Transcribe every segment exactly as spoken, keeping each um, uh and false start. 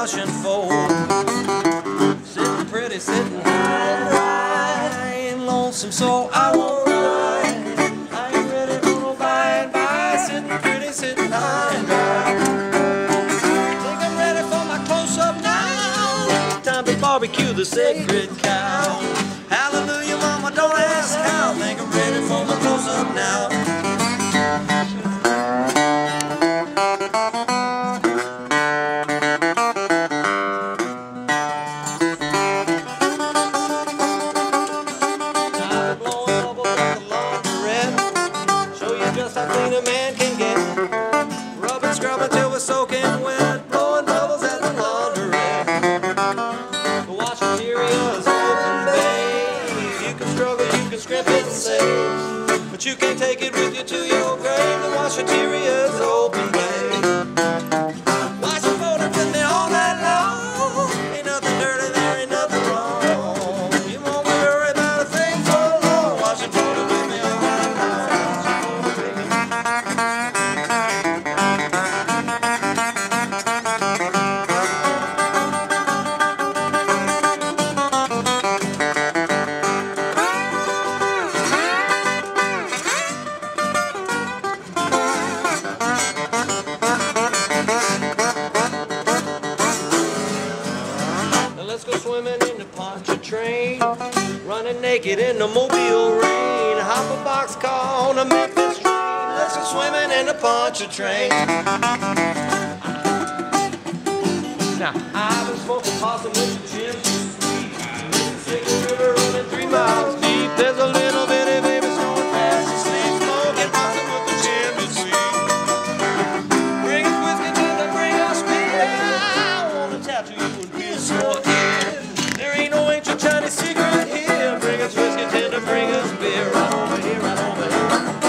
wash and fold. Sitting pretty, sitting high and dry, ain't lonesome so I won't ride. I ain't ready for no by and by, sitting pretty, sitting high and dry. Think I'm ready for my close-up now, time to barbecue the sacred cow. Hallelujah, mama, don't ask how, think I'm ready for my close-up now. Just how clean a man can get. Rub and scrub until we're soaking wet, blowing bubbles at the laundrette. The wash interior's open bay. You can struggle, you can scrimp it and save, but you can't take it with you to your grave. The wash interior's open bay. Wash and fold it with me all night long. Ain't nothing dirty, there ain't nothing wrong. You won't worry about a thing for long. Wash and fold it with me all night long. Let's go swimming in the poncha train, running naked in the Mobile rain, hop a boxcar on a Memphis train. Let's go swimming in the poncha train. Now, I've been smoking possum with the chimney sweet, Mississippi River running three miles deep. There's a little bitty baby snowing fast asleep, smoking possum with the chimney sweet. Bring us whiskey till they bring us beer. I wanna tattoo you and pierce your ear. There ain't no ancient Chinese secret here. Bring us whiskey till they bring us beer. Right over here, right over here.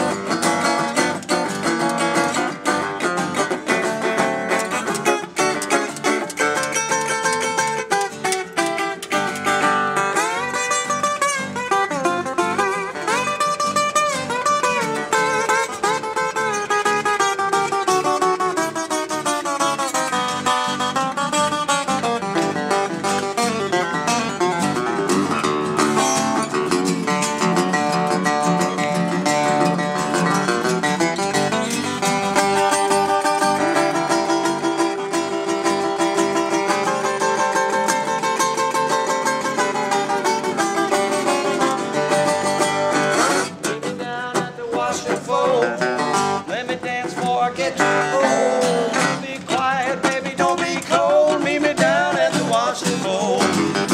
Let me dance before I get too old. Be quiet, baby, don't be cold. Meet me down at the wash and fold.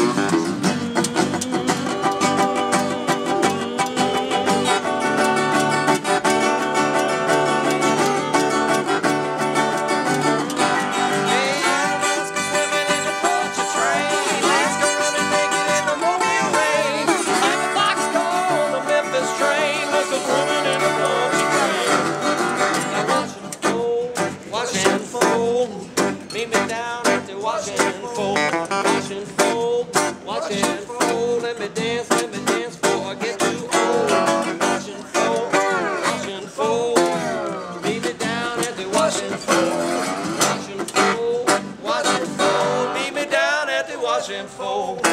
Meet me down at the wash and fold, wash and fold, wash and fold. Let me dance, let me dance before I get too old. Wash and fold, wash and fold. Meet me down at the wash and fold, wash and fold, wash and fold. Meet me down at the wash and fold.